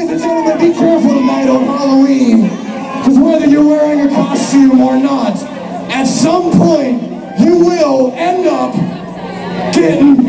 Ladies and gentlemen, be careful tonight on Halloween, because whether you're wearing a costume or not, at some point you will end up getting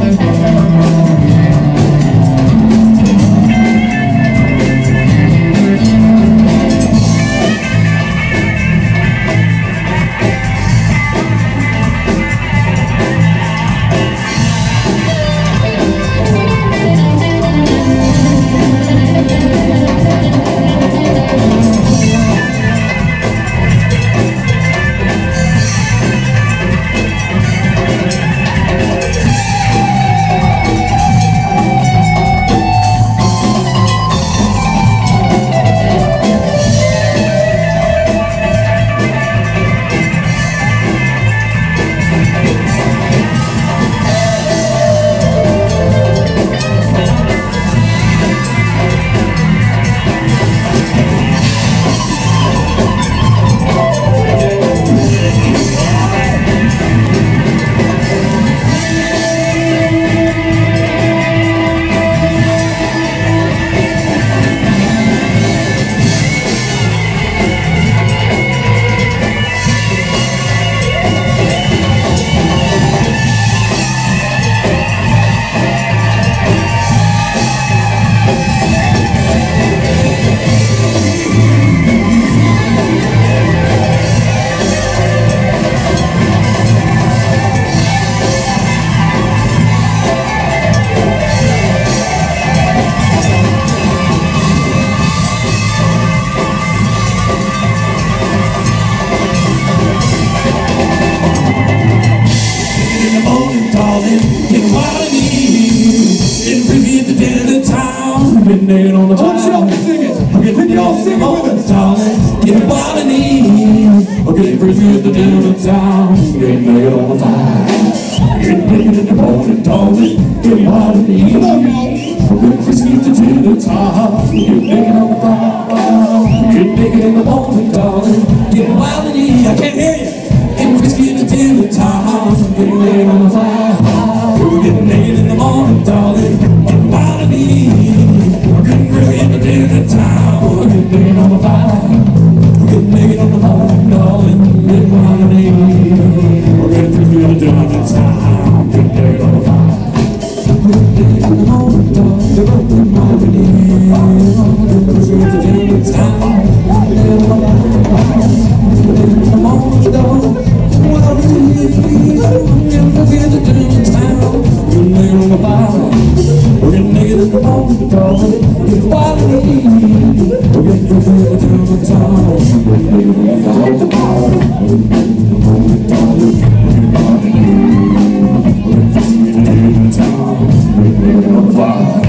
Getting on the I want y'all to sing it. Can y'all sing it with us? Getting wild and easy. Getting frisky at the dinner town. Getting naked on the fire. Getting naked in the morning, darling. Getting wild and easy. Getting frisky at the dinner town. Getting naked on the fire. Getting naked in the morning, darling. Getting wild and easy. I can't hear you. Getting frisky at the dinner town. Getting naked on the fire. We're getting naked in the morning, darling. Getting wild and easy. Getting ready in the dinner time. We're getting naked on the fire. We're getting naked on the morning, darling. Getting wild and easy. We're getting through the dinner time. Getting naked on the fire. We're getting naked in the morning, darling. We're getting wild and easy. We're getting through the dinner time. Getting naked on the fire. We're getting in the morning, darling. Wild and easy. We're getting through the dinner time. Getting naked on the fire. We're getting naked in the morning, darling. It's wild and easy. We're getting through the dinner time. We're getting naked on the fire. We're getting naked in the morning, darling. It's wild and easy. We're getting through the dinner time. We're getting naked on the fire.